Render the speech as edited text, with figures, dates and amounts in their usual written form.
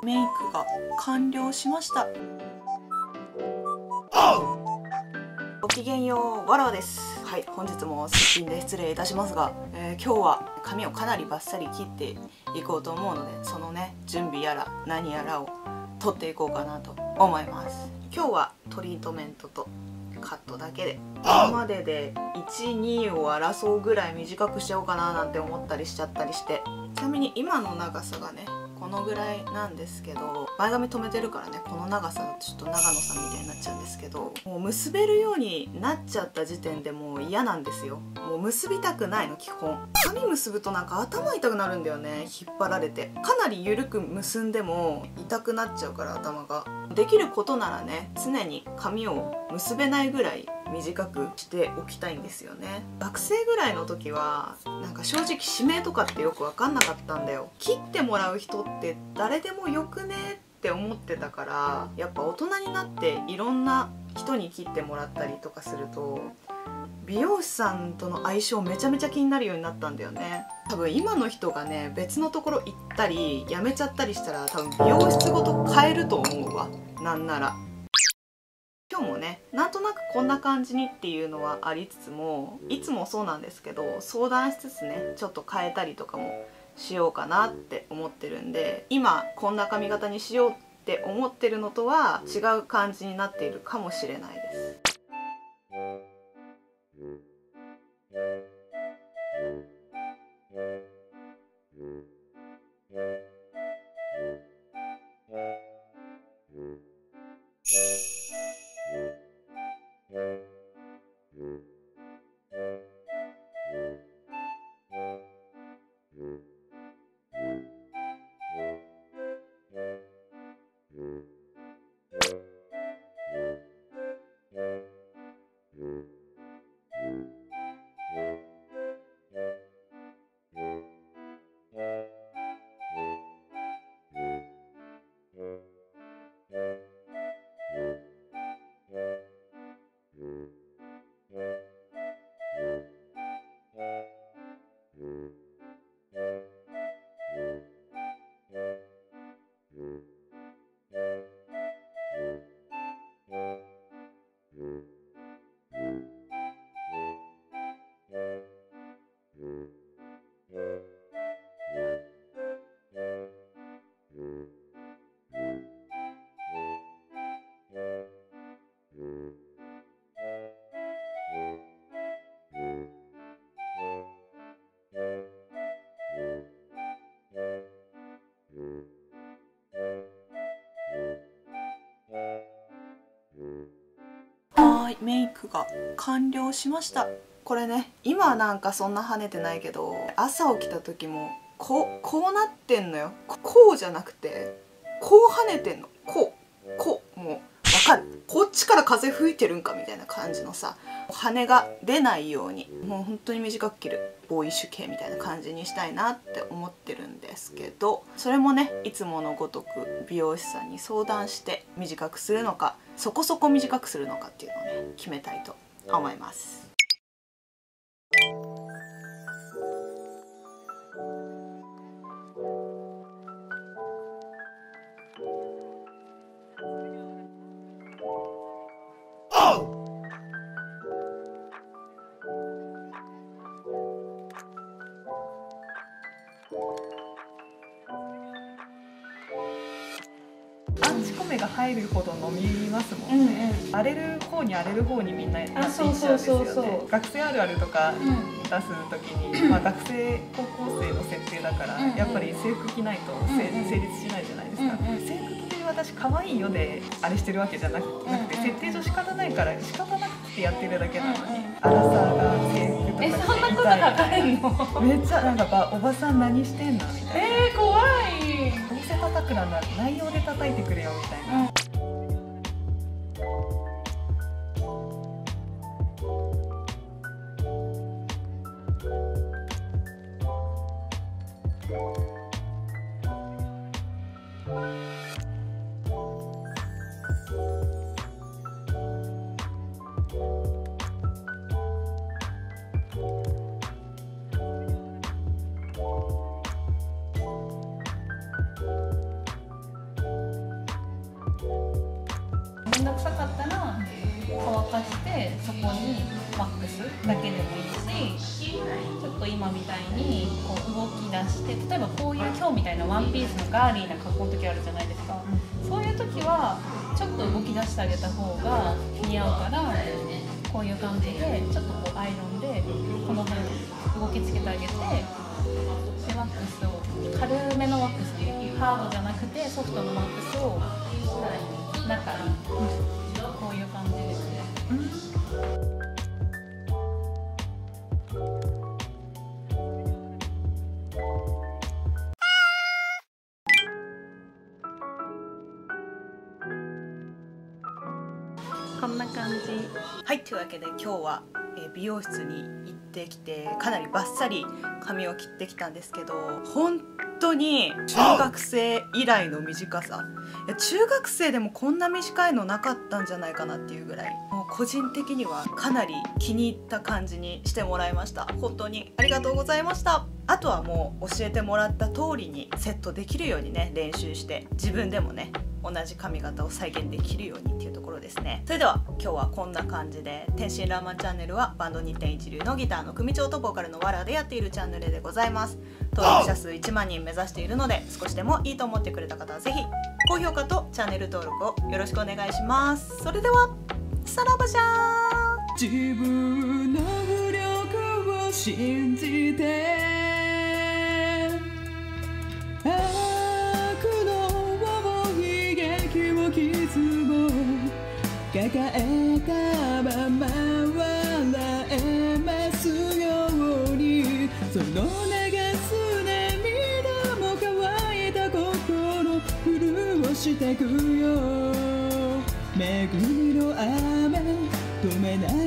メイクが完了しました。ごきげんよう、わらわです。はい、本日もすっぴんで失礼いたしますが、今日は髪をかなりバッサリ切っていこうと思うので、そのね準備やら何やらを取っていこうかなと思います。今日はトリートメントとカットだけで、今までで1、2を争うぐらい短くしちゃおうかななんて思ったりしちゃったりして、ちなみに今の長さがねこのぐらいなんですけど、前髪留めてるからねこの長さだとちょっと長野さんみたいになっちゃうんですけど、もう結べるようになっちゃった時点でもう嫌なんですよ。もう結びたくないの基本。髪結ぶとなんか頭痛くなるんだよね、引っ張られて。かなり緩く結んでも痛くなっちゃうから、頭が。できることならね常に髪を結べないぐらい短くしておきたいんですよね。学生ぐらいの時はなんか正直指名とかってよく分かんなかったんだよ。切ってもらう人って誰でもよくねって思ってたから、やっぱ大人になっていろんな人に切ってもらったりとかすると美容師さんとの相性めちゃめちゃ気になるようになったんだよね。多分今の人がね別のところ行ったり辞めちゃったりしたら多分美容室ごと変えると思うわ。なんなら今日もねなんとなくこんな感じにっていうのはありつつも、いつもそうなんですけど相談しつつねちょっと変えたりとかもしようかなって思ってるんで、今こんな髪型にしようって思ってるのとは違う感じになっているかもしれないです。はい、メイクが完了しました。これね今なんかそんな跳ねてないけど、朝起きた時もこうなってんのよ。こうじゃなくてこう跳ねてんの。こうもうわかる。こっちから風吹いてるんかみたいな感じのさ、羽が出ないようにもう本当に短く切るボーイッシュ系みたいな感じにしたいなって思ってるんですけど、それもねいつものごとく美容師さんに相談して短くするのかそこそこ短くするのかっていうのをね決めたいと思います。 アンチコメが入るほど飲みますもんね。荒れる方にみんななっていっちゃうんですよね。学生あるあるとか出す時に、まあ学生高校生の設定だからやっぱり制服着ないと成立しないじゃないですか。制服着て私可愛いよであれしてるわけじゃなくて、設定上仕方ないから仕方なくてやってるだけなのに、アラサーが制服とか着てそんなこと書かれんの？ めっちゃなんかおばさん何してんのみたいな。 怖い。 どうせ叩くなんだ内容で叩いてくれよみたいな。 ったら乾かしてそこにワックスだけでもいいし、ちょっと今みたいにこう動き出して、例えばこういう今日みたいなワンピースのガーリーな格好の時あるじゃないですか、そういう時はちょっと動き出してあげた方が似合うから、こういう感じでちょっとこうアイロンでこの辺動きつけてあげて、でワックスを軽めのワックス、ハードじゃなくてソフトのワックスを中に、こういう感じですね。こんな感じ。 はい、というわけで今日は美容室に行ってきて、かなりバッサリ髪を切ってきたんですけど、本当に中学生以来の短さ。中学生でもこんな短いのなかったんじゃないかなっていうぐらい、もう個人的にはかなり気に入った感じにしてもらいました。本当にありがとうございました。あとはもう教えてもらった通りにセットできるようにね、練習して自分でもね同じ髪型を再現できるようにっていうところですね。それでは今日はこんな感じで、天真爛漫チャンネルはバンド2.1流のギターの組長とボーカルのわらでやっているチャンネルでございます。登録者数1万人目指しているので、少しでもいいと思ってくれた方はぜひ高評価とチャンネル登録をよろしくお願いします。それではさらばじゃー。 自分の無力を信じて悪の悲劇も傷も抱えたまま笑えますように、その流す涙も乾いた心潤してくよ。恵みの雨止めない